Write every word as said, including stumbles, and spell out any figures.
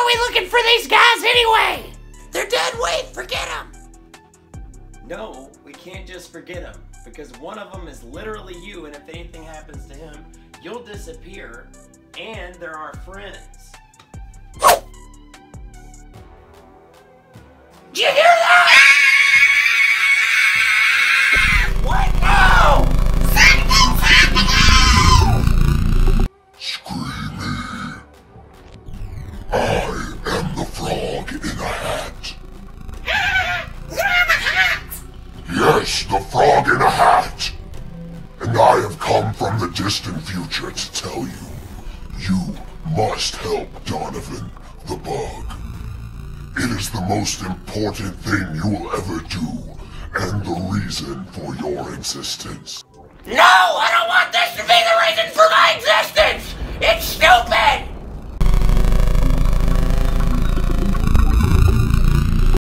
we looking for these guys anyway? They're dead weight, forget them! No, we can't just forget them, because one of them is literally you, and if anything happens to him, you'll disappear, and they're our friends. Did you hear that? What? No! Something's happening! Screamy. I am the frog in a hat. You have a hat! Yes, the frog in a hat. And I have come from the distant future to tell you, you must help Donovan the bug. It is the most important thing you will ever do, and the reason for your existence. No, I don't want this to be the reason for my existence! It's stupid!